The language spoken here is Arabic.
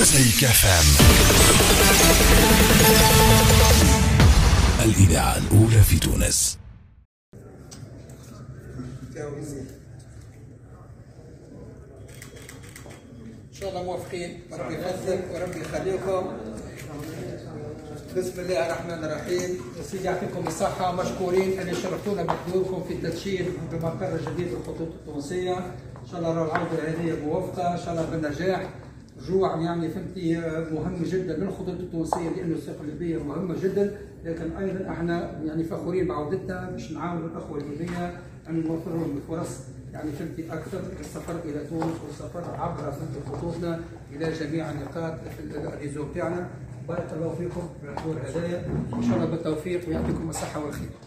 مزيكا فام، الإذاعة الأولى في تونس. إن شاء الله موفقين، ربي يفضلك وربي يخليكم. بسم الله الرحمن الرحيم. يا سيدي يعطيكم الصحة، مشكورين اللي شرفتونا بحضوركم في التدشين بمقر جديد للخطوط التونسية. إن شاء الله العودة هذه موفقة، إن شاء الله بالنجاح. رجوع يعني فهمتي مهم جدا للخطوط التونسية لأنه الثقة الليبية مهمة جدا، لكن أيضا احنا يعني فخورين بعودتنا باش نعاونوا الأخوة الليبية أن نوفر لهم الفرص يعني فهمتي أكثر للسفر إلى تونس والسفر عبر فهمتي خطوطنا إلى جميع النقاط في الريزو بتاعنا. بارك الله فيكم في الحضور هدايا، إن شاء الله بالتوفيق ويعطيكم الصحة والخير.